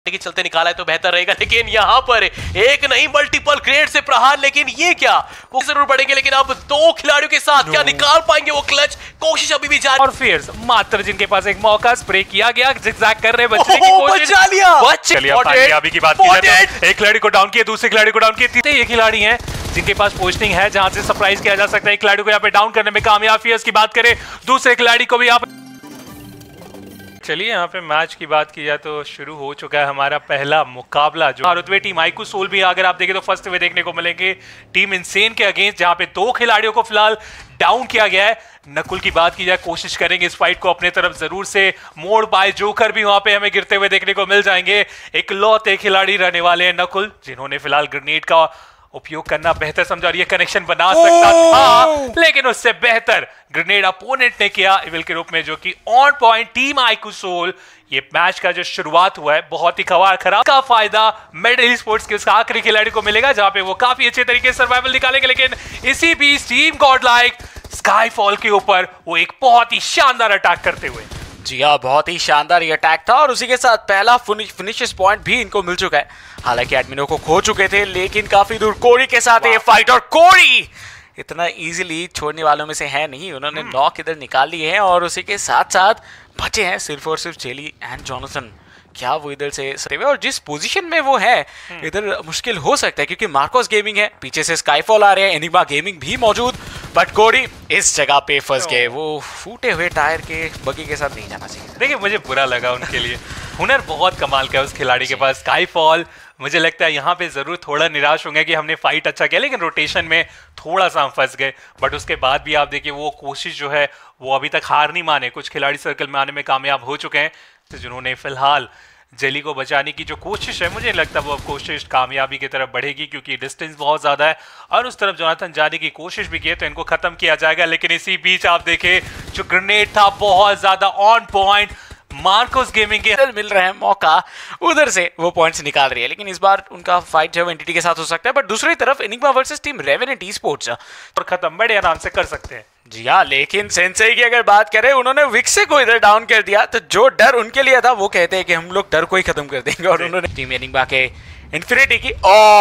के चलते निकाला है तो बेहतर रहेगा, लेकिन यहाँ पर एक नहीं मल्टीपल ग्रेड से प्रहार, लेकिन ये क्या वो जरूर बढ़ेंगे, लेकिन अब दो खिलाड़ियों के साथ क्या निकाल पाएंगे वो क्लच, कोशिश अभी भी जारी। और फिर मात्र जिनके पास एक मौका स्प्रे किया गया, जिगजैग कर रहे बचने की कोशिश, बचा लिया। चलिए अभी की बात की जाए तो एक खिलाड़ी को डाउन किया, दूसरे खिलाड़ी को डाउन किया, तीसरे ये खिलाड़ी हैं जिनके पास पोस्टिंग है जहां से सरप्राइज किया जा सकता है। एक खिलाड़ी को यहाँ पे डाउन करने में कामयाब, फियर्स की बात करें दूसरे खिलाड़ी को भी यहाँ पे। चलिए यहाँ पे मैच की बात की जाए तो शुरू हो चुका है हमारा पहला मुकाबला, जो रुतबे टीम आईकू सोल भी अगर आप देखें तो फर्स्ट वे देखने को मिलेंगे टीम इनसेन के अगेंस्ट, जहां पे दो खिलाड़ियों को फिलहाल डाउन किया गया है। नकुल की बात की जाए, कोशिश करेंगे इस फाइट को अपने तरफ जरूर से मोड़ पाए, जोकर भी वहां पे हमें गिरते हुए देखने को मिल जाएंगे। इकलौते खिलाड़ी रहने वाले हैं नकुल, जिन्होंने फिलहाल ग्रेनेड का उपयोग करना बेहतर समझा और ये कनेक्शन बना सकता था, लेकिन उससे बेहतर ग्रेनेड अपोनेंट ने किया इविल के रूप में, जो कि on point team iQOO Soul. ये मैच का जो शुरुआत हुआ है बहुत ही खराब का फायदा मेडल स्पोर्ट्स के उसका आखिरी खिलाड़ी को मिलेगा, जहां पे वो काफी अच्छे तरीके से सर्वाइवल निकालेंगे। लेकिन इसी बीच टीम गॉडलाइक स्काईफॉल के ऊपर वो एक बहुत ही शानदार अटैक करते हुए, जी हाँ, बहुत ही शानदार ये अटैक था और उसी के साथ पहला फिनिश पॉइंट भी इनको मिल चुका है। हालांकि एडमिनो को खो चुके थे, लेकिन काफी दूर कोरी के साथ ये फाइट, और कोरी इतना इजीली छोड़ने वालों में से है नहीं, उन्होंने नॉक इधर निकाल लिए हैं और उसी के साथ साथ बचे हैं सिर्फ और सिर्फ जेली एंड जॉनसन। क्या वो इधर से सटे हुए, और जिस पोजीशन में वो है इधर मुश्किल हो सकता है क्योंकि मार्कोस गेमिंग है, पीछे से स्काईफॉल आ रहे हैं, एनिग्मा गेमिंग भी मौजूद, बट कोरी इस जगह पे फंस गए। वो फूटे हुए टायर के बगी के साथ नहीं जाना चाहिए। देखिए मुझे बुरा लगा उनके लिए, हुनर बहुत कमाल का है उस खिलाड़ी के पास। स्काईफॉल मुझे लगता है यहाँ पे जरूर थोड़ा निराश होंगे कि हमने फाइट अच्छा किया, लेकिन रोटेशन में थोड़ा सा हम फंस गए। बट उसके बाद भी आप देखिए वो कोशिश जो है वो अभी तक हार नहीं माने, कुछ खिलाड़ी सर्कल में आने में कामयाब हो चुके हैं, तो जिन्होंने फिलहाल जेली को बचाने की जो कोशिश है, मुझे नहीं लगता वो कोशिश कामयाबी की तरफ बढ़ेगी, क्योंकि डिस्टेंस बहुत ज़्यादा है और उस तरफ जोनाथन जाने की कोशिश भी की है तो इनको ख़त्म किया जाएगा। लेकिन इसी बीच आप देखें जो ग्रेनेड था बहुत ज़्यादा ऑन पॉइंट, मार्कोस गेमिंग के मिल रहा है मौका, उधर से वो पॉइंट्स निकाल रही है, लेकिन इस बार उनका फाइट जो है एंटिटी के साथ हो सकता है। बट दूसरी तरफ Enigma versus team Revenant esports और खत्म बड़े आराम से कर सकते हैं। जी हाँ, लेकिन सेंसेई की अगर बात करें, उन्होंने विक्से को इधर डाउन कर दिया, तो जो डर उनके लिए था वो कहते हैं कि हम लोग डर को ही खत्म कर देंगे, और उन्होंने टीम एनिग्मा के इन्फिनिटी की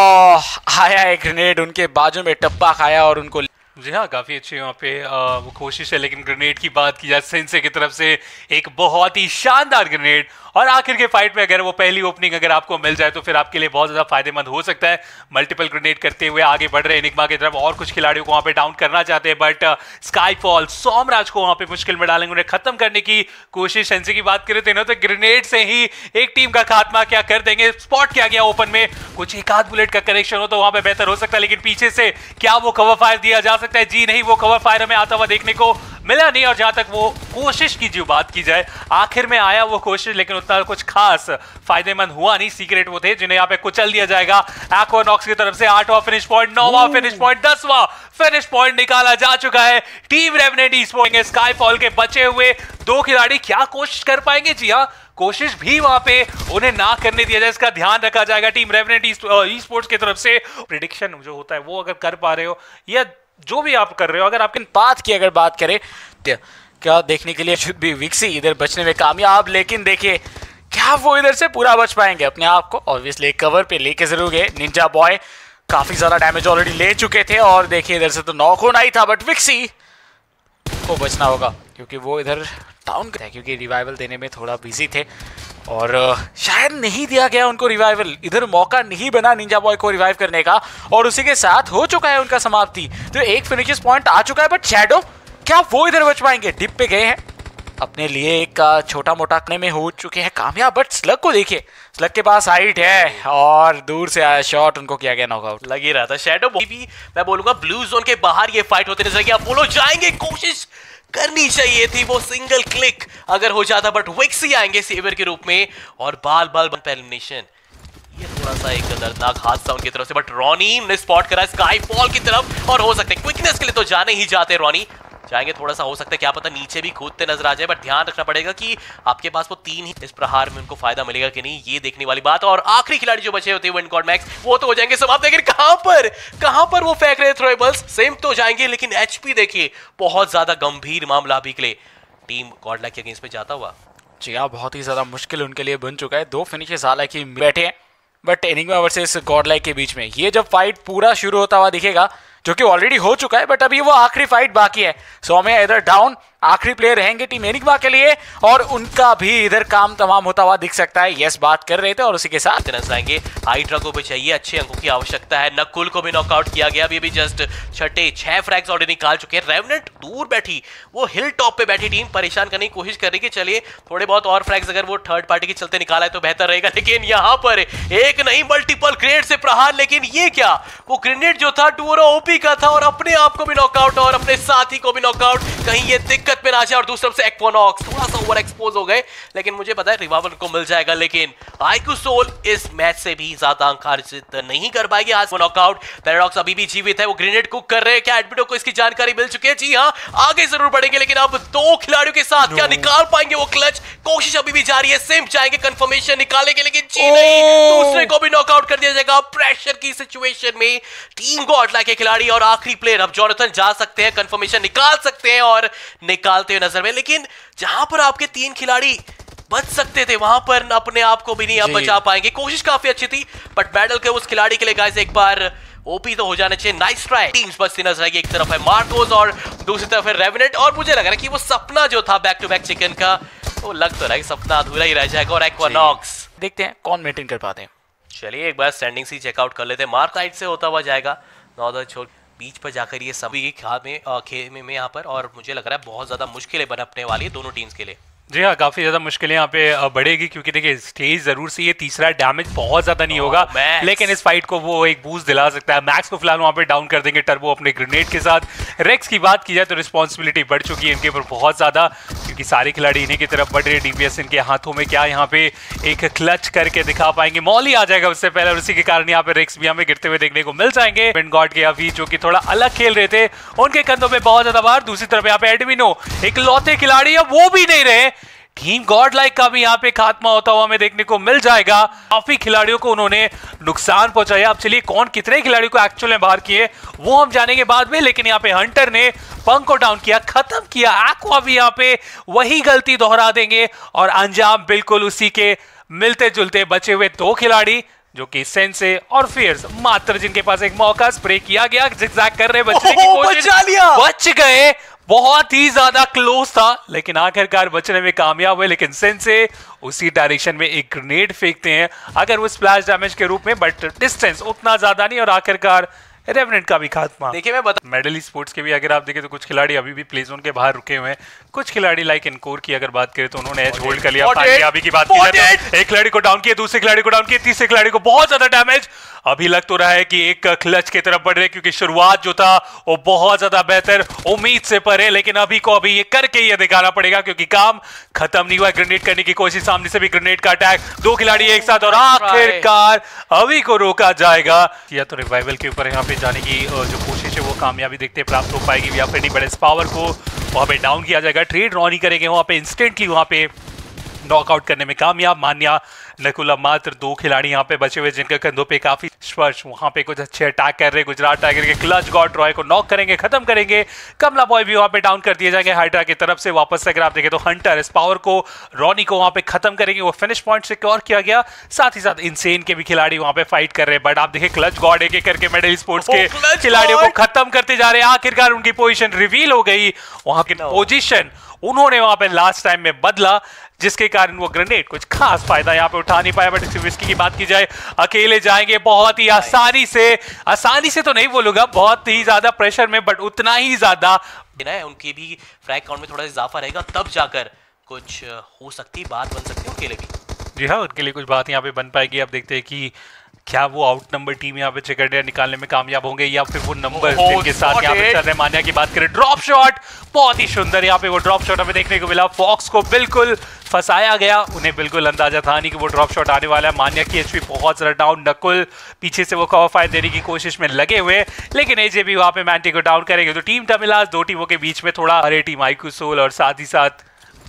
आया एक ग्रेनेड उनके बाजू में टप्पा खाया और उनको, जी हाँ, काफ़ी अच्छी वहाँ पे वो कोशिश है। लेकिन ग्रेनेड की बात की जाए, सेंसे की तरफ से एक बहुत ही शानदार ग्रेनेड, और आखिर के फाइट में अगर वो पहली ओपनिंग अगर आपको मिल जाए तो फिर आपके लिए बहुत ज़्यादा फायदेमंद हो सकता है। मल्टीपल ग्रेनेड करते हुए आगे बढ़ रहे एनिग्मा की तरफ, और कुछ खिलाड़ियों को वहाँ पे डाउन करना चाहते हैं, बट स्काईफॉल सोमराज को वहाँ पे मुश्किल में डालेंगे, उन्हें खत्म करने की कोशिश। सेंसे की बात करें तो इन्होंने तो ग्रेनेड से ही एक टीम का खात्मा क्या कर देंगे। स्पॉट किया गया ओपन में, कुछ एक आध बुलेट का कनेक्शन हो तो वहाँ पे बेहतर हो सकता है, लेकिन पीछे से क्या वो कवर फायर दिया जा सकता है? जी नहीं, वो कवर फायर हमें आता हुआ देखने को मिला नहीं। और जहां तक वो कोशिश की जो बात की जाए, आखिर में आया वो कोशिश, लेकिन उतना कुछ खास फायदेमंद हुआ नहीं। सीक्रेट वो थे जिन्हें यहाँ पे कुचल दिया जाएगा। एक्वानॉक्स की तरफ से 8वां फिनिश पॉइंट, 9वां फिनिश पॉइंट, 10वां फिनिश पॉइंट निकाला जा चुका है। टीम रेवेनेंट ई-स्पोर्ट्स स्काईफॉल के बचे हुए दो खिलाड़ी क्या कोशिश कर पाएंगे? जी हाँ, कोशिश भी वहां पे उन्हें ना करने दिया जाए, इसका ध्यान रखा जाएगा टीम रेवेनेंट ई-स्पोर्ट्स की तरफ से। प्रेडिक्शन जो होता है वो अगर कर पा रहे हो या जो भी आप कर रहे हो, अगर आपके पाथ की अगर बात करें तो क्या देखने के लिए शुड भी विक्सी इधर बचने में कामयाब, लेकिन देखिए क्या वो इधर से पूरा बच पाएंगे अपने आप को? ऑब्वियसली कवर पे लेके जरूर गए। निंजा बॉय काफी ज्यादा डैमेज ऑलरेडी ले चुके थे, और देखिए इधर से तो नॉक होना ही था, बट विक्सी को बचना होगा क्योंकि वो इधर डाउन है, क्योंकि रिवाइवल देने में थोड़ा बिजी थे और शायद नहीं दिया गया उनको रिवाइवल, इधर मौका नहीं बना निंजा बॉय को रिवाइव करने का, और उसी के साथ हो चुका है उनका समाप्ति। तो एक फिनिशेस पॉइंट आ चुका है, बट शैडो क्या वो इधर बच पाएंगे? डिप पे गए हैं, अपने लिए एक छोटा मोटा करने में हो चुके हैं कामयाब, बट स्लग को देखिए, स्लग के पास हाइट है और दूर से आया शॉट, उनको किया गया नॉकआउट। लग ही रहा था शैडो भी, मैं बोलूंगा ब्लू जोन के बाहर ये फाइट होते नजर आएगी। अपोलो जाएंगे, कोशिश करनी चाहिए थी वो सिंगल क्लिक अगर हो जाता, बट विक्सी आएंगे सेवियर के रूप में, और बाल एलिमिनेशन। ये थोड़ा सा एक दर्दनाक हादसा उनकी तरफ से, बट रॉनी ने स्पॉट करा स्काईफॉल की तरफ, और हो सकता है क्विकनेस के लिए तो जाने ही जाते रॉनी जाएंगे, थोड़ा सा हो सकता है क्या पता नीचे भी कूदते नजर आ जाए, बट ध्यान रखना पड़ेगा कि आपके पास वो 3 ही इस प्रहार में उनको फायदा मिलेगा कि नहीं, ये देखने वाली बात। और आखिरी खिलाड़ी जो बचे होते हैं विंड गॉड मैक्स, वो तो हो जाएंगे समाप्त। लेकिन कहां पर वो फेंक रहे थ्रोएबल्स, सेम तो जाएंगे, लेकिन एचपी देखिए बहुत ज्यादा गंभीर मामला अभी के लिए टीम गॉडलैक के अगेंस्ट पे जाता हुआ। जी हाँ, बहुत ही ज़्यादा मुश्किल उनके लिए बन चुका है। 2 फिनिशेस हालांकि बैठे हैं, बट एनिग्मा वर्सेस गॉडलाइक के बीच में ये जब फाइट पूरा शुरू होता हुआ दिखेगा, जो कि ऑलरेडी हो चुका है, बट अभी वो आखिरी फाइट बाकी है। सौम्या इधर डाउन, आखिरी प्लेयर रहेंगे टीम एनिग्मा के लिए, और उनका भी इधर काम तमाम होता हुआ दिख सकता है। यस बात कर रहे थे, और उसी के साथ आएंगे। हाइड्रा को भी चाहिए अच्छे अंकों की आवश्यकता है। नकुल को भी नॉकआउट किया गया, अभी भी जस्ट छठे 6 फ्रैग्स ऑलरेडी निकाल चुके हैं। रेवनेंट दूर बैठी, वो हिल टॉप पे बैठी टीम परेशान करने की कोशिश कर रही है कि चलिए थोड़े बहुत और फ्रैग्स अगर वो थर्ड पार्टी के चलते निकाला है तो बेहतर रहेगा, लेकिन यहाँ पर एक नहीं मल्टीपल ग्रेनेड से प्रहार। लेकिन ये क्या, वो ग्रेनेड जो था टूरो ओपी का था, और अपने आप को भी नॉकआउट और अपने साथी को भी नॉकआउट। कहीं ये दिक्कत में ना जाए। और दूसरी तरफ से एक्वानॉक्स थोड़ा सा ओवर एक्सपोज हो गए, लेकिन मुझे पता है रिवाइवल को मिल जाएगा। लेकिन आईक्यू सोल इस मैच से भी ज्यादा अंक अर्जित नहीं कर पाएगी। आज वो नॉकआउट। पैराडॉक्स अभी भी जीवित है, वो ग्रेनेड कुक कर रहे हैं। क्या एडमिटो को इसकी जानकारी मिल चुकी है? जी हाँ, आगे जरूर बढ़ेंगे, लेकिन अब 2 खिलाड़ियों के साथ क्या निकाल पाएंगे वो क्लच? कोशिश अभी भी जारी है। सिम जाएंगे कंफर्मेशन निकालेंगे, लेकिन जी नहीं, दूसरे को भी नॉकआउट कर दिया जाएगा। प्रेशर की सिचुएशन में टीम गॉडलाइक के खिलाड़ी और आखिरी प्लेयर अब जोनाथन जा सकते हैं, कंफर्मेशन निकाल सकते हैं और निकालते हुए नजर में। लेकिन जहां पर आपके 3 खिलाड़ी बच सकते थे, वहां पर अपने आप को भी नहीं अब बचा पाएंगे। कोशिश काफी अच्छी थी, बट बैटल के उस खिलाड़ी के लिए गाइस एक बार ओपी तो हो जाना चाहिए। Nice try. टीम्स बचती नजर आएगी, एक तरफ है मार्कोस और दूसरी तरफ है रेवेनेंट। और मुझे लग रहा है कि वो सपना जो था बैक टू बैक चिकन का, वो लग तो रहा है सपना अधूरा ही रह जाएगा। और एक्वानॉक्स देखते हैं कौन मेंटेन कर पाते हैं। चलिए एक बार स्टैंडिंग सी चेकआउट कर लेते हैं। मार्क साइड से होता हुआ जाएगा, नॉर्दर्न छोड़ बीच पर जाकर ये सभी खेमे में यहाँ पर, और मुझे लग रहा है बहुत ज्यादा मुश्किलें बनने वाली है दोनों टीम्स के लिए। जी हाँ, काफी ज्यादा मुश्किलें यहाँ पे बढ़ेगी, क्योंकि देखिए स्टेज जरूर से ये तीसरा डैमेज बहुत ज्यादा नहीं होगा, लेकिन इस फाइट को वो एक बूस्ट दिला सकता है। मैक्स को फिलहाल वहाँ पे डाउन कर देंगे टर्बो अपने ग्रेनेड के साथ। रेक्स की बात की जाए तो रिस्पॉन्सिबिलिटी बढ़ चुकी है इनके ऊपर बहुत ज्यादा, क्योंकि सारे खिलाड़ी इन्हीं की तरफ बढ़ रहे हैं। डीपीएस इनके हाथों में क्या यहाँ पे एक क्लच करके दिखा पाएंगे? मॉली आ जाएगा उससे पहले, और उसी के कारण यहाँ पे रेक्स भी हमें गिरते हुए देखने को मिल जाएंगे। गॉड के अभी जो कि थोड़ा अलग खेल रहे थे, उनके कंधों पे बहुत ज्यादा भार। दूसरी तरफ यहाँ पे एडमिनो एक लौते खिलाड़ी है, वो भी नहीं रहे। टीम गॉडलाइक का भी यहाँ पे खात्मा होता हुआ हमें देखने को मिल जाएगा। काफी खिलाड़ियों को उन्होंने नुकसान पहुंचाया। अब चलिए कौन कितने खिलाड़ियों को एक्चुअल में बाहर किए वो हम जानेंगे बाद में, लेकिन यहाँ पे हंटर ने पंक को डाउन किया, खत्म किया। एक्वा भी यहाँ पे वही गलती दोहरा देंगे, और अंजाम बिल्कुल उसी के मिलते जुलते। बचे हुए 2 खिलाड़ी जो कि सेंसे और फियर्स मात्र, जिनके पास एक मौका, स्प्रे किया गया, जिगजैग कर रहे बचने की कोशिश, बच गए। बहुत ही ज्यादा क्लोज था, लेकिन आखिरकार बचने में कामयाब हुए। लेकिन सेंसे उसी डायरेक्शन में एक ग्रेनेड फेंकते हैं, अगर वो स्प्लैश डैमेज के रूप में, बट डिस्टेंस उतना ज्यादा नहीं, और आखिरकार रेवेनेंट का भी खात्मा। देखिए मैं बता, मेडली स्पोर्ट्स के भी अगर आप देखें तो कुछ खिलाड़ी अभी भी प्ले जोन के बाहर रुके हुए हैं। कुछ खिलाड़ी लाइक इनकोर की अगर बात करें तो उन्होंने एज होल्ड कर लिया। अभी की बात की जाए तो एक खिलाड़ी को डाउन किया, दूसरे खिलाड़ी को डाउन किया, तीसरे खिलाड़ी को बहुत ज्यादा डैमेज। अभी लग तो रहा है कि एक क्लच की तरफ बढ़ रहे, क्योंकि शुरुआत जो था वो बहुत ज्यादा बेहतर उम्मीद से परे, लेकिन अभी को अभी ये करके ये दिखाना पड़ेगा, क्योंकि काम खत्म नहीं हुआ। ग्रेनेड करने की कोशिश, सामने से भी ग्रेनेड का अटैक, 2 खिलाड़ी एक साथ, और आखिरकार अभी को रोका जाएगा। या तो रिवाइवल के ऊपर यहाँ पे जाने की जो कोशिश है वो कामयाबी देखते प्राप्त हो पाएगी, या फिर नहीं बड़े पावर को वहां पे डाउन किया जाएगा। ट्रेड रॉ नहीं करेंगे वहां पे, इंस्टेंटली वहां पे नॉकआउट करने में कामयाब। मान्या, नकुला, मात्र 2 खिलाड़ी यहाँ पे बचे हुए, जिनके कंधों पे काफी स्पर्श, वहां पे कुछ अच्छे अटैक कर रहे। गुजरात टाइगर के क्लच गॉड रॉय को नॉक करेंगे, खत्म करेंगे। कमला बॉय भी वहां पे डाउन कर दिए जाएंगे हाइड्रा की तरफ से। वापस से अगर आप देखें तो हंटर इस पावर को, रॉनी को वहां पे खत्म करेंगे। वो फिनिश पॉइंट सिक्योर किया गया। साथ ही साथ इनसेन के भी खिलाड़ी वहां पे फाइट कर रहे हैं, बट आप देखें क्लच गॉड एक एक करके मेडल स्पोर्ट्स के खिलाड़ियों को खत्म करते जा रहे हैं। आखिरकार उनकी पोजीशन रिवील हो गई। वहां की पोजीशन उन्होंने वहां पे लास्ट टाइम में बदला, जिसके कारण वो ग्रेनेड कुछ खास फायदा यहाँ पे उठा नहीं पाया। बट इसकी विस्की की बात की जाए, अकेले जाएंगे बहुत ही आसानी से तो नहीं बोलूंगा, बहुत ही ज्यादा प्रेशर में, बट उतना ही ज्यादा उनकी भी फ्रैग काउंट में थोड़ा इजाफा रहेगा, तब जाकर कुछ हो सकती बात बन सकती है उनके लिए भी। जी हाँ, उनके लिए कुछ बात यहाँ पे बन पाएगी। अब देखते हैं कि क्या वो आउट नंबर टीम यहाँ पे चिकन निकालने में कामयाब होंगे, या फिर वो नंबर जिनके साथ यहाँ पे चल रहे। मान्या की बात करें, ड्रॉप शॉट बहुत ही सुंदर यहाँ पे वो ड्रॉप शॉट हमें देखने को मिला। फॉक्स को बिल्कुल फंसाया गया, उन्हें बिल्कुल अंदाजा था नहीं कि वो ड्रॉप शॉट आने वाला है। मान्या की एचपी बहुत ज्यादा डाउन, नकुल पीछे से वो कवर फायर देने की कोशिश में लगे हुए, लेकिन एजे भी वहां पे मैंटी को डाउन करेंगे। तो टीम टमिलास 2 टीमों के बीच में थोड़ा, अरे टीम आईक्यू सोल और साथ ही साथ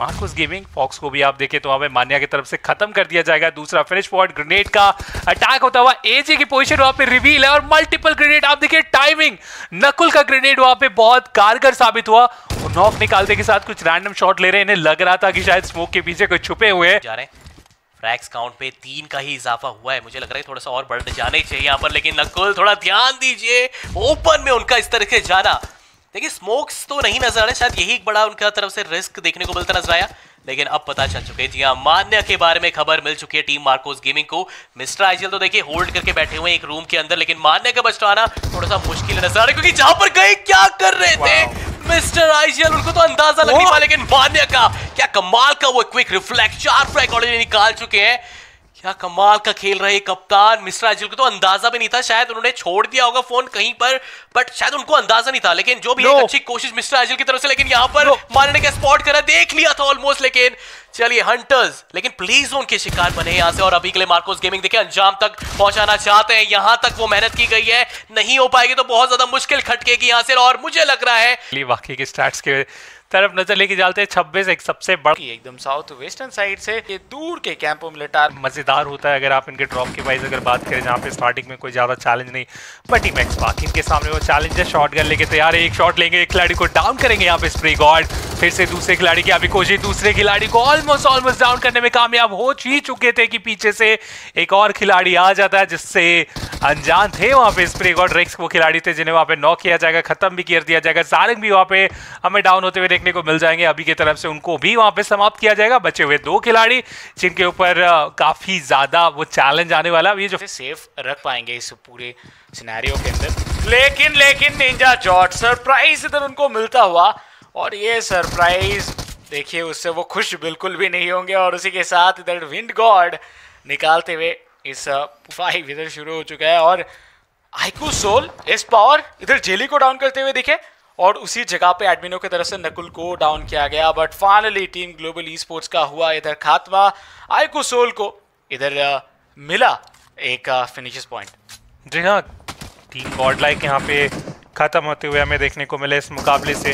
मार्कोस गेमिंग। फॉक्स को भी आप देखें तो वहां पे मान्या की तरफ से खत्म कर दिया जाएगा। दूसरा फिनिश पॉइंट, ग्रेनेड का अटैक होता हुआ, एजे की पोजीशन वहां पे रिवील है और मल्टीपल ग्रेनेड। आप देखिए टाइमिंग, नकुल का ग्रेनेड वहां पे बहुत कारगर साबित हुआ। नॉक निकालते के साथ कुछ रैंडम शॉट ले रहे हैं, इन्हें लग रहा था कि शायद स्मोक के पीछे कोई छुपे हुए जा रहे हैं। फ्रैक्स काउंट पे 3 का ही इजाफा हुआ है, मुझे लग रहा है थोड़ा सा और बढ़ जाना ही चाहिए यहाँ पर, लेकिन नकुल थोड़ा ध्यान दीजिए ओपन में उनका इस तरह से जाना। देखिए स्मोक्स तो नहीं नजर आ रहे, शायद यही एक बड़ा उनका तरफ से रिस्क देखने को मिलता नजर आया, लेकिन अब पता चल चुके हैं। जी हाँ, मान्या के बारे में खबर मिल चुकी है टीम मार्कोस गेमिंग को। मिस्टर आईजीएल तो देखिए होल्ड करके बैठे हुए हैं एक रूम के अंदर, लेकिन मान्या का बचना आना थोड़ा सा मुश्किल नजर आ रहा है, क्योंकि जहां पर गए क्या कर रहे थे मिस्टर आईजीएल, उनको तो अंदाजा लग नहीं पाया, लेकिन मान्या का क्या कमाल का वो क्विक रिफ्लेक्ट, 4 फ्रैग ऑलरेडी निकाल चुके हैं। क्या कमाल का खेल रहे कप्तान। मिस्टर आईजीएल को तो अंदाजा भी नहीं था, शायद उन्होंने छोड़ दिया होगा फोन कहीं पर, बट शायद उनको अंदाजा नहीं था, लेकिन जो भी एक अच्छी कोशिश मिस्टर आईजीएल की तरफ से, लेकिन यहां पर मान्या ने क्या स्पॉट करा, देख लिया था ऑलमोस्ट, लेकिन चलिए हंटर्स लेकिन प्ले जोन के शिकार बने यहां से, और अभी के लिए मार्कोस गेमिंग देखिए अंजाम तक पहुंचाना चाहते हैं। यहां तक वो मेहनत की गई है, नहीं हो पाएगी तो बहुत ज्यादा मुश्किल खटकेगी यहां से, और मुझे लग रहा है बाकी के स्टैट्स के तरफ नजर लेके जाते हैं। 26 एक सबसे बड़ी एकदम साउथ वेस्टर्न साइड से ये दूर के कैंपो मिलिटार मजेदार होता है अगर आप इनके ड्रॉप की वाइज अगर बात करें, जहाँ पे स्टार्टिंग में कोई ज्यादा चैलेंज नहीं, बट मैक्स बाकी इनके सामने वो चैलेंज है। शॉटगन लेके तैयार है, एक शॉट लेंगे, एक खिलाड़ी को डाउन करेंगे यहाँ पे स्प्रे गॉड, फिर से दूसरे खिलाड़ी की अभी कोशिश, दूसरे खिलाड़ी को ऑलमोस्ट डाउन करने में कामयाब हो ही चुके थे कि पीछे से एक और खिलाड़ी आ जाता है जिससे अनजान थे वहां पे स्प्रे गॉड। रेक्स वो खिलाड़ी थे जिन्हें वहां पे नॉक किया जाएगा, खत्म भी कर दिया जाएगा। सारंग भी वहां पे हमें डाउन होते हुए देखने को मिल जाएंगे, अभी की तरफ से उनको भी वहां पे समाप्त किया जाएगा। बचे हुए 2 खिलाड़ी जिनके ऊपर काफी ज्यादा वो चैलेंज आने वाला, ये जो सेफ रख पाएंगे इस पूरे सिनेरियो के अंदर। लेकिन निंजा जॉट सरप्राइज इधर उनको मिलता हुआ, और ये सरप्राइज देखिए उससे वो खुश बिल्कुल भी नहीं होंगे, और उसी के साथ इधर विंड गॉड निकालते हुए इस 5 इधर शुरू हो चुका है, और आइकू सोल इस पावर इधर जेली को डाउन करते हुए दिखे, और उसी जगह पे एडमिनो की तरफ से नकुल को डाउन किया गया। But finally team global esports का हुआ इधर खात्मा, आइकू सोल को इधर मिला एक फिनिशेस पॉइंट। जी हाँ, टीम गॉड लाइक यहाँ पे खत्म होते हुए हमें देखने को मिले इस मुकाबले से।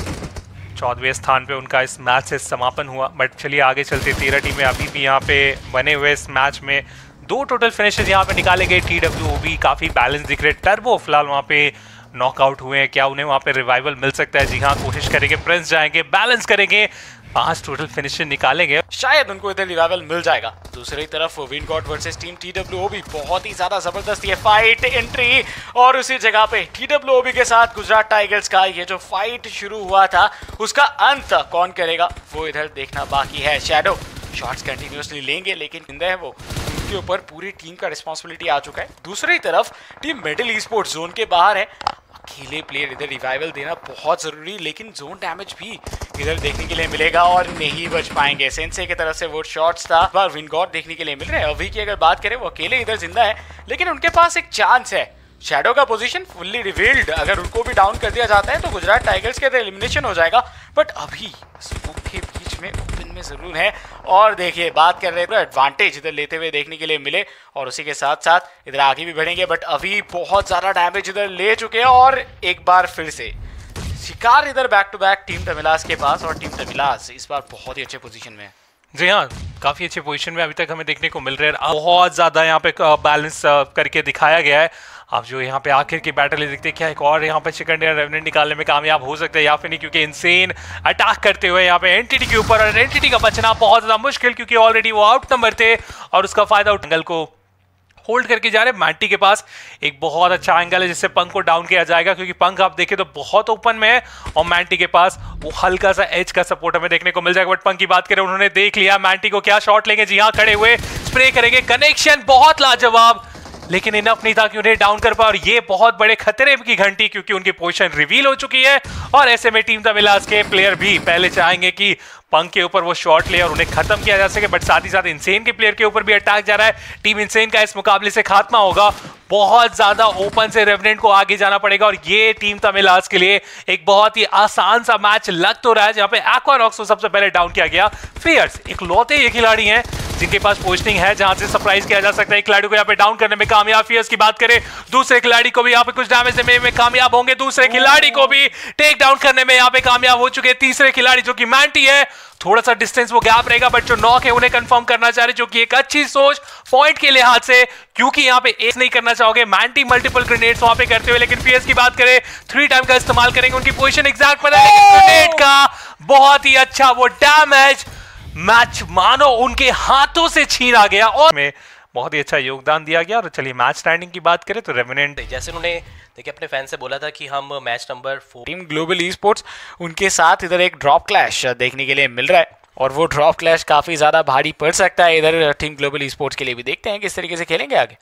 14वें स्थान पे उनका इस मैच से समापन हुआ। बट चलिए आगे चलते, 13 टीमें अभी भी यहाँ पे बने हुए इस मैच में। 2 टोटल फिनिशेस यहाँ पे निकाले गए। TWOB काफ़ी बैलेंस दिख रहे। टर्बो फिलहाल वहाँ पे नॉकआउट हुए हैं, क्या उन्हें वहाँ पे रिवाइवल मिल सकता है? जी हाँ, कोशिश करेंगे, प्रिंस जाएंगे, बैलेंस करेंगे, 5 टोटल फिनिशेस निकालेंगे, शायद उनको इधर रिवाइवल मिल जाएगा। दूसरी तरफ wind god versus team TWOB, बहुत ही ज्यादा जबरदस्त ये फाइट एंट्री, और उसी जगह पे TWOB के साथ गुजरात टाइगर्स का ये जो फाइट शुरू हुआ था उसका अंत कौन करेगा वो इधर देखना बाकी है। शैडो शॉट्स कंटिन्यूसली लेंगे, लेकिन जिंदा है वो, उनके ऊपर पूरी टीम का रिस्पॉन्सिबिलिटी आ चुका है। दूसरी तरफ team middle esports zone के बाहर है, अकेले प्लेयर इधर रिवाइवल देना बहुत जरूरी, लेकिन जोन डैमेज भी इधर देखने के लिए मिलेगा और नहीं बच पाएंगे। सेंसे की तरफ से वो शॉट्स था, बार विंड गॉड देखने के लिए मिल रहे हैं। अभी की अगर बात करें वो अकेले इधर जिंदा है, लेकिन उनके पास एक चांस है। शैडो का पोजीशन फुल्ली रिवील्ड, अगर उनको भी डाउन कर दिया जाता है तो गुजरात टाइगर्स के एलिमिनेशन हो जाएगा। बट अभी स्मोक के बीच में ओपन में जरूर है, और देखिए बात कर रहे थे एडवांटेज इधर लेते हुए देखने के लिए मिले, और उसी के साथ साथ इधर आगे भी बढ़ेंगे। बट अभी बहुत ज़्यादा डैमेज इधर ले चुके हैं, और एक बार फिर से शिकार इधर back to back team Tamilas के पास, और टीम तमिलास इस बार बहुत ही अच्छे पोजीशन में है। जी हाँ, काफ़ी अच्छे पोजीशन में अभी तक हमें देखने को मिल रहे हैं। बहुत ज़्यादा यहाँ पे बैलेंस करके दिखाया गया है। अब जो यहाँ पे आखिर की बैटल देखते हैं, क्या एक और यहाँ पे चिकन डिनर रेवेनेंट निकालने में कामयाब हो सकता है या फिर नहीं, क्योंकि इनसेन अटैक करते हुए यहाँ पे एंटिटी के ऊपर, और एंटिटी का बचना बहुत ज़्यादा मुश्किल, क्योंकि ऑलरेडी वो आउट नंबर थे, और उसका फायदा एंगल को होल्ड करके जा रहे हैं। मैंटी के पास एक बहुत अच्छा एंगल है जिससे पंख को डाउन किया जाएगा, क्योंकि पंख आप देखें तो बहुत ओपन में है, और मैंटी के पास वो हल्का सा एज का सपोर्ट हमें देखने को मिल जाएगा। बट पंख की बात करें, उन्होंने देख लिया मैंटी को, क्या शॉट लेंगे? जी हाँ, खड़े हुए स्प्रे करेंगे, कनेक्शन बहुत लाजवाब, लेकिन इनफ नहीं था कि उन्हें डाउन कर पाए, और ये बहुत बड़े खतरे की घंटी, क्योंकि उनकी पोजीशन रिवील हो चुकी है। और ऐसे में टीम तमिलास के प्लेयर भी पहले चाहेंगे कि पंख के ऊपर वो शॉट ले और उन्हें खत्म किया जा सके, बट साथ ही साथ इनसेन के प्लेयर के ऊपर भी अटैक जा रहा है। टीम इनसेन का इस मुकाबले से खात्मा होगा। बहुत ज्यादा ओपन से रेवेनेंट को आगे जाना पड़ेगा, और ये टीम तमिलास के लिए एक बहुत ही आसान सा मैच लग तो रहा है, जहां पे एक्वानॉक्स को सबसे पहले डाउन किया गया। फियर्स इकलौते ये खिलाड़ी हैं जिनके पास पोस्टिंग है जहां से सरप्राइज किया जा सकता है। एक खिलाड़ी को यहाँ पे डाउन करने में कामयाब। फियर्स की बात करें, दूसरे खिलाड़ी को भी यहाँ पे कुछ डैमेज देने में कामयाब होंगे। दूसरे खिलाड़ी को भी टेक डाउन करने में यहाँ पे कामयाब हो चुके हैं। तीसरे खिलाड़ी जो कि मैंटी है, थोड़ा सा डिस्टेंस वो गैप रहेगा, बट जो नॉक है उन्हें कंफर्म करना चाह रहे, जो कि एक अच्छी सोच पॉइंट के लिहाज से, क्योंकि यहाँ पे एस नहीं करना चाहोगे। मैंटी मल्टीपल ग्रेनेड्स वहां पे करते हुए, लेकिन फियर्स की बात करें 3 टाइम का इस्तेमाल करेंगे। उनकी पोजीशन एग्जैक्ट पता है, लेकिन ग्रेनेड का बहुत ही अच्छा वो डैमेज, मैच मानो उनके हाथों से छीना गया और में बहुत ही अच्छा योगदान दिया गया। और चलिए मैच स्टैंडिंग की बात करें तो रेवेनेंट, जैसे उन्होंने देखिए अपने फैन से बोला था कि हम match number 4 team global esports, उनके साथ इधर एक ड्रॉप क्लैश देखने के लिए मिल रहा है और वो ड्रॉप क्लैश काफी ज्यादा भारी पड़ सकता है इधर टीम ग्लोबल ई स्पोर्ट्स के लिए भी। देखते हैं किस तरीके से खेलेंगे आगे।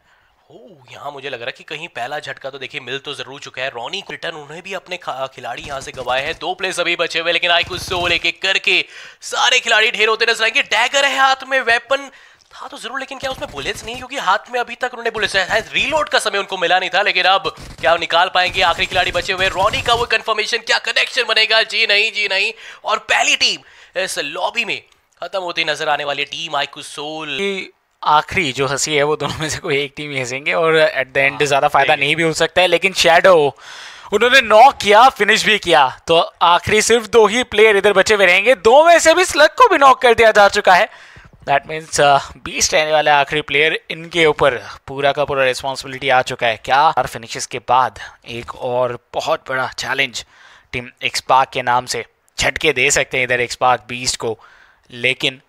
यहाँ मुझे लग रहा है कि कहीं पहला झटका तो देखिए मिल तो जरूर चुका है। रॉनी रिटर्न, उन्हें भी अपने खिलाड़ी यहाँ से गवाए हैं। 2 प्लेयर्स अभी बचे हुए, लेकिन आईक्यू सोल एक एक करके सारे खिलाड़ी ढेर होते नजर आएंगे। डैगर है हाथ में, वेपन था तो जरूर, लेकिन क्या उसमें बुलेट्स नहीं, क्योंकि हाथ में अभी तक उन्होंने बुलेट्स, रीलोड का समय उनको मिला नहीं था। लेकिन अब क्या निकाल पाएंगे? आखिरी खिलाड़ी बचे हुए, रॉनी का वो कंफर्मेशन, क्या कनेक्शन बनेगा? जी नहीं, जी नहीं। और पहली टीम इस लॉबी में खत्म होती नजर आने वाली टीम आईक्यू सोल। आखिरी जो हंसी है वो दोनों में से कोई एक टीम ही हंसेंगे और एट द एंड ज्यादा फायदा नहीं भी हो सकता है। लेकिन शैडो उन्होंने नॉक किया, फिनिश भी किया, तो आखिरी सिर्फ 2 ही प्लेयर इधर बचे हुए रहेंगे। 2 में से भी स्लग को भी नॉक कर दिया जा चुका है। दैट मीन्स 20 रहने वाले आखिरी प्लेयर, इनके ऊपर पूरा का पूरा रिस्पॉन्सिबिलिटी आ चुका है। क्या फिनिशेस के बाद एक और बहुत बड़ा चैलेंज टीम एक्सपार्क के नाम से झटके दे सकते हैं इधर एक्सपार्क बीस्ट को, लेकिन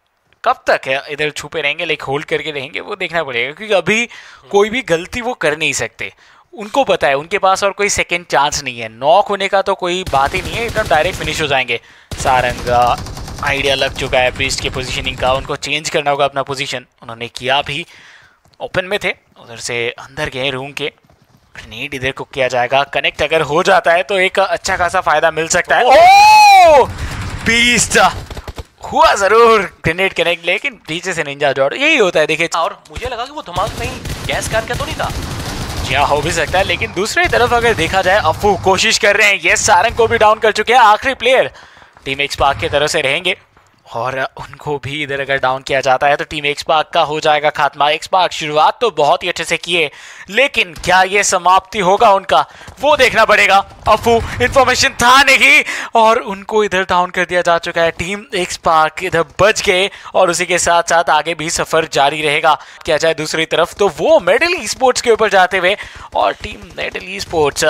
कब तक है इधर छुपे रहेंगे, लाइक होल्ड करके रहेंगे, वो देखना पड़ेगा। क्योंकि अभी कोई भी गलती वो कर नहीं सकते, उनको पता है उनके पास और कोई सेकंड चांस नहीं है। नॉक होने का तो कोई बात ही नहीं है, एकदम डायरेक्ट फिनिश हो जाएंगे। सारंग आइडिया लग चुका है ब्रीस्ट की पोजीशनिंग का, उनको चेंज करना होगा अपना पोजीशन। उन्होंने किया भी, ओपन में थे, उधर से अंदर गए रूम के। ग्रेनेड इधर को किया जाएगा, कनेक्ट अगर हो जाता है तो एक अच्छा खासा फायदा मिल सकता है। ओह बीस्ट हुआ जरूर ग्रेनेड कनेक्ट, लेकिन पीछे से निंजा जॉर्ड, यही होता है देखिए। और मुझे लगा कि वो धमाका कहीं गैस कार का तो नहीं था। जी हाँ, हो भी सकता है, लेकिन दूसरी तरफ अगर देखा जाए अफू कोशिश कर रहे हैं। ये सारंग को भी डाउन कर चुके हैं। आखिरी प्लेयर टीम एक्सपार्क की तरफ से रहेंगे और उनको भी इधर अगर डाउन किया जाता है तो टीम एक्सपार्क का हो जाएगा खात्मा। एक्सपार्क शुरुआत तो बहुत ही अच्छे से किए, लेकिन क्या ये समाप्ति होगा उनका, वो देखना पड़ेगा। अफू इन्फॉर्मेशन था नहीं और उनको इधर डाउन कर दिया जा चुका है। टीम एक्सपार्क इधर बच गए और उसी के साथ साथ आगे भी सफर जारी रहेगा। क्या जाए दूसरी तरफ तो वो मेडल ई स्पोर्ट्स के ऊपर जाते हुए, और टीम मेडल ई स्पोर्ट्स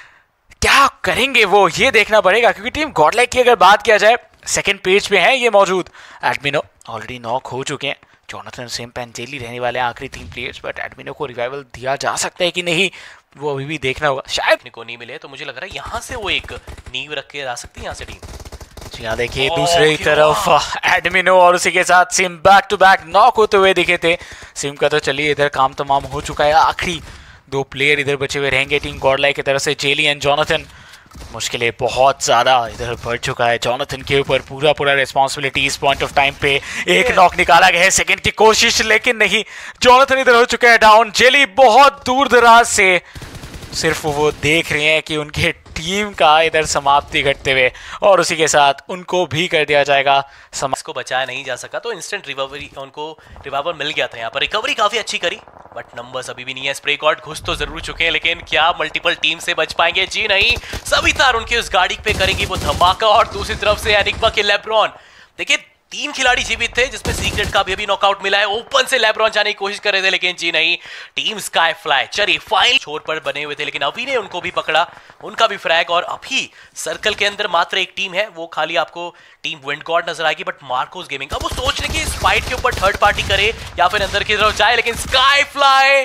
क्या करेंगे वो ये देखना पड़ेगा। क्योंकि टीम गॉडलाइक की अगर बात किया जाए, सेकंड पेज पे है ये मौजूद। एडमिनो ऑलरेडी नॉक हो चुके हैं। जोनाथन, सेम पैन, जेली रहने वाले आखिरी 3 प्लेयर्स, बट एडमिनो को रिवाइवल दिया जा सकता है कि नहीं वो अभी भी देखना होगा। शायद को नहीं मिले तो मुझे लग रहा है यहाँ से वो एक नींव रख के जा सकती है यहाँ से टीम। यहाँ देखिए दूसरी तरफ एडमिनो और उसी के साथ Sim back to back knock होते हुए दिखे थे। सिम का तो चलिए इधर काम तमाम हो चुका है। आखिरी 2 प्लेयर इधर बचे हुए रहेंगे टीम गॉडलाइक की तरफ से, जेली एंड जोनाथन। मुश्किलें बहुत ज़्यादा इधर बढ़ चुका है। जोनाथन के ऊपर पूरा रिस्पॉन्सिबिलिटी इस पॉइंट ऑफ टाइम पे। एक नॉक निकाला गया है, सेकंड की कोशिश, लेकिन नहीं। जोनाथन इधर हो चुका है डाउन। जेली बहुत दूर दराज से सिर्फ वो देख रहे हैं कि उनके टीम का इधर समाप्ति घटते हुए, और उसी के साथ उनको भी कर दिया जाएगा। इसको बचाया नहीं जा सका तो इंस्टेंट रिकवरी, उनको रिवाइवल मिल गया था। यहाँ पर रिकवरी काफी अच्छी करी, बट नंबर्स अभी भी नहीं है। स्प्रे गॉड घुस तो जरूर चुके हैं, लेकिन क्या मल्टीपल टीम से बच पाएंगे? जी नहीं। सभी तार उनके उस गाड़ी पे करेंगी वो धमाका। और दूसरी तरफ से एनिग्मा के लेब्रॉन, देखिए 3 खिलाड़ी जीवित थे, जिसमें सीक्रेट का भी अभी नॉकआउट मिला है। ओपन से लेब्रॉन जाने की कोशिश कर रहे थे, लेकिन जी नहीं। टीम स्काई फ्लाई चलिए फाइल छोर पर बने हुए थे, लेकिन अभी ने उनको भी पकड़ा, उनका भी फ्रैग। और अभी सर्कल के अंदर मात्र एक टीम है, वो खाली आपको टीम विंड गॉड नजर आएगी। बट मार्कोस गेमिंग, अब वो सोच रहे कि इस फाइट के ऊपर थर्ड पार्टी करे या फिर अंदर की तरफ जाए, लेकिन स्काई फ्लाई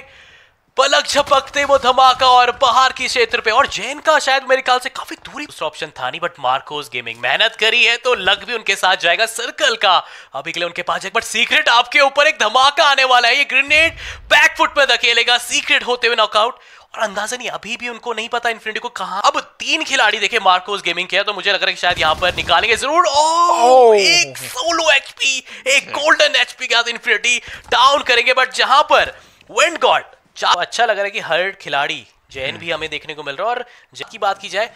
पलक झपकते वो धमाका और बाहर की क्षेत्र पे। और जैन का शायद मेरे ख्याल से काफी दूरी, दूसरा ऑप्शन था नहीं, बट मार्कोस गेमिंग मेहनत करी है तो लग भी उनके साथ जाएगा। सर्कल का अभी के लिए उनके पास, बट सीक्रेट आपके ऊपर एक धमाका आने वाला है। ये ग्रेनेड बैकफुट पे धकेलेगा, सीक्रेट होते हुए नॉकआउट। और अंदाजा नहीं, अभी भी उनको नहीं पता इन्फिनिटी को कहां। अब 3 खिलाड़ी देखे मार्कोस गेमिंग के, तो मुझे लग रहा है कि शायद यहां पर निकालेंगे जरूर। एक सोलो एचपी, एक गोल्डन एचपी के साथ इन्फिनिटी डाउन करेंगे। बट जहां पर विंड गॉड, अच्छा लग रहा है कि हर खिलाड़ी जैन भी हमें देखने को मिल रहा है। और जैन की बात की जाए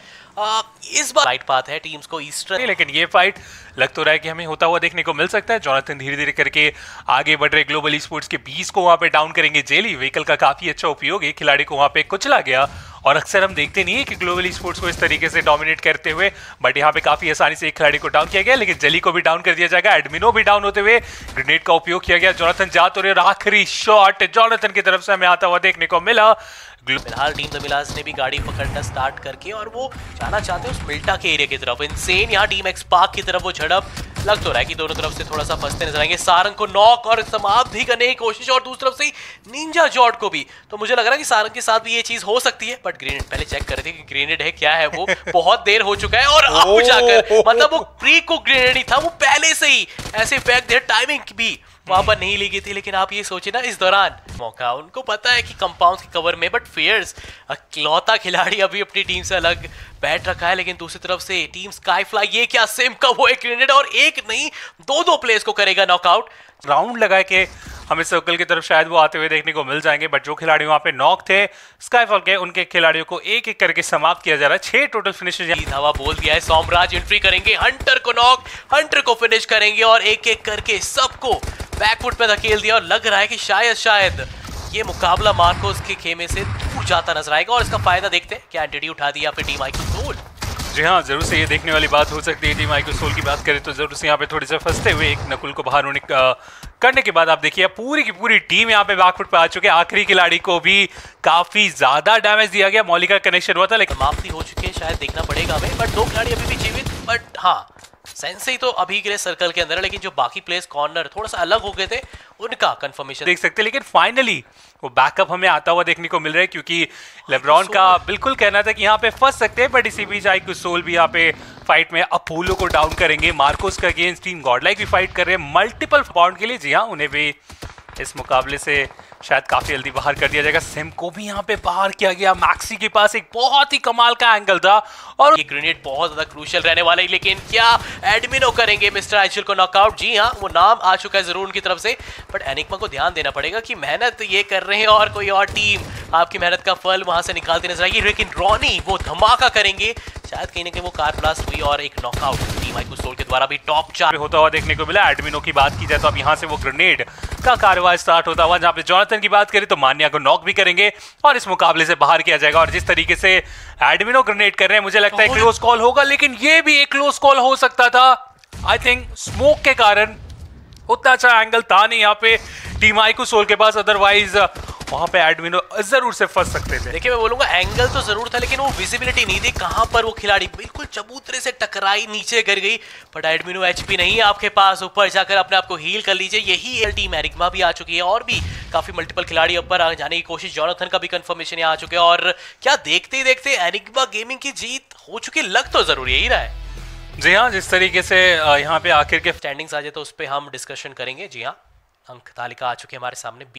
इस बार राइट पाथ है टीम्स को ईस्टर्न, लेकिन ये फाइट लग तो रहा है कि हमें होता हुआ देखने को मिल सकता है। जोनाथन धीरे धीरे करके आगे बढ़ रहे ग्लोबल स्पोर्ट्स के 20 को वहां पे डाउन करेंगे। जेली व्हीकल का काफी अच्छा उपयोग है, खिलाड़ी को वहां पे कुचला गया और अक्सर हम देखते नहीं है कि ग्लोबल स्पोर्ट्स को इस तरीके से डोमिनेट करते हुए, बट यहाँ पे काफी आसानी से एक खिलाड़ी को डाउन किया गया, लेकिन जेली को भी डाउन कर दिया जाएगा। एडमिनो भी डाउन होते हुए ग्रेनेड का उपयोग किया गया। जोनाथन जा तो रहे और आखिरी शॉट जोनाथन की तरफ से हमें आता हुआ देखने को मिला। फिलहाल टीम द मिलाज ने भी गाड़ी पकड़ना स्टार्ट करके और वो जाना चाहते हैं उस मिल्टा के एरिया की तरफ। इनसेन यहाँ टीम एक्स पार्क की तरफ वो झड़प लग तो रहा है कि दोनों तरफ से थोड़ा सा फंसते नजर आएंगे। सारंग को नॉक और समाप्त भी करने की कोशिश और दूसरी तरफ से निंजा जॉट को भी, तो मुझे लग रहा है कि सारंग के साथ भी ये चीज हो सकती है। बट ग्रेनेड पहले चेक कर रहे थे कि ग्रेनेड है क्या है, वो बहुत देर हो चुका है और अब जाकर मतलब वो प्री को ग्रेनेड नहीं था, वो पहले से ही ऐसे फेंक दे। टाइमिंग भी वहां पर नहीं ली गई थी, लेकिन आप ये सोचे ना इस दौरान मौका उनको पता है कि कंपाउंड के कवर में, बट फेयर्स इकलौता खिलाड़ी अभी अपनी टीम से अलग बैठ रखा है। लेकिन दूसरी तरफ से टीम स्काईफ्लाई, ये क्या सिम का वो एक ग्रेनेड और एक नहीं दो प्लेयर्स को करेगा नॉकआउट। राउंड लगा के हमें सर्कल की तरफ शायद वो आते हुए देखने को मिल जाएंगे, बट जो खिलाड़ी वहां पे नॉक थे स्काईफॉल के, उनके खिलाड़ियों को एक एक करके समाप्त किया जा रहा है। 6 टोटल फिनिशेस धावा बोल दिया है। सोमराज एंट्री करेंगे, हंटर को नॉक, हंटर को फिनिश करेंगे और एक एक करके सबको बैकफुट पे धकेल दिया। और लग रहा है कि शायद ये मुकाबला मार्कोस के खेमे से दूर जाता नजर आएगा और इसका फायदा देखते हैं क्या एंटिटी उठा दिया फिर टीम आईक्यू सोल। जी हाँ, जरूर से ये देखने वाली बात हो सकती है। टीम आईक्यू सोल की बात करें तो जरूर से यहाँ पे थोड़ी सा फंसते हुए एक नकुल को बाहर होने करने के बाद आप देखिए पूरी की पूरी टीम यहाँ पे बैकफुट पे आ चुके हैं। आखिरी खिलाड़ी को भी काफी ज्यादा डैमेज दिया गया, मौलिक का कनेक्शन हुआ था लेकिन समाप्ति हो चुकी है, शायद देखना पड़ेगा हमें। बट 2 खिलाड़ी अभी भी जीवित, बट हाँ सेंसे तो अभी के लिए सर्कल के अंदर है, लेकिन जो बाकी प्लेयर्स कॉर्नर थोड़ा सा अलग हो गए थे उनका कंफर्मेशन देख सकते हैं। लेकिन फाइनली वो बैकअप हमें आता हुआ देखने को मिल रहा है, क्योंकि लेब्रॉन का बिल्कुल कहना था कि यहाँ पे फंस सकते हैं, बट इसी बीच आईक्यू सोल भी यहाँ पे फाइट में अपोलो को डाउन करेंगे। मार्कोस का अगेंस्ट टीम गॉडलाइक भी फाइट कर रहे हैं मल्टीपल पाउंड के लिए। जी हाँ, उन्हें भी इस मुकाबले से शायद काफी जल्दी बाहर कर दिया जाएगा। सिम को भी यहाँ पे बाहर किया गया। मैक्सी के पास एक बहुत ही कमाल का एंगल था और ये ग्रेनेड बहुत ज्यादा क्रूशियल रहने वाला है, लेकिन क्या एडमिनो करेंगे मिस्टर आइचल को नॉकआउट? जी हाँ, वो नाम आ चुका है जरूर उनकी तरफ से, बट एनिग्मा को ध्यान देना पड़ेगा कि मेहनत ये कर रहे हैं और कोई और टीम आपकी मेहनत का फल वहां से निकालती नजर आएगी। लेकिन रॉनी वो धमाका करेंगे, शायद कहीं ना कहीं वो कार ब्लास्ट हुई और एक नॉकआउट टीम आईक्यू सोल के द्वारा भी टॉप 4 होता हुआ देखने को मिला। एडमिनो की बात की जाए तो अब यहाँ से वो ग्रेनेड का कार्रवाई स्टार्ट होता हुआ, जहाँ पे जोनाथन की बात करें तो मान्या को नॉक भी करेंगे और इस मुकाबले से बाहर किया जाएगा। और जिस तरीके से एडमिनो ग्रेनेड कर रहे हैं, मुझे लगता है क्लोज कॉल होगा, लेकिन ये भी एक क्लोज कॉल हो सकता था। आई थिंक स्मोक के कारण उतना अच्छा एंगल था नहीं यहाँ पे टीम आईक्यू सोल के पास, अदरवाइज वहां पे एडमिनो जरूर से फंस सकते थे। देखिए मैं बोलूंगा एंगल तो जरूर था, लेकिन वो विजिबिलिटी नहीं थी कहां पर वो खिलाड़ी बिल्कुल चबूतरे से टकराई नीचे गिर गई। बट एडमिनो एचपी नहीं है आपके पास, ऊपर जाकर अपने आप को हील कर लीजिए। यही टीम एनिग्मा भी आ चुकी है और भी काफी मल्टीपल खिलाड़ी ऊपर जाने की कोशिश। जोनाथन का भी कंफर्मेशन यहाँ आ चुके हैं और क्या देखते ही देखते एनिग्मा गेमिंग की जीत हो चुकी, लग तो जरूर यही रहा है। जी हाँ, जिस तरीके से यहाँ पे आखिर के स्टैंडिंग्स आ जाए तो उस पर हम डिस्कशन करेंगे। जी हाँ, अंक तालिका आ चुकी है हमारे सामने।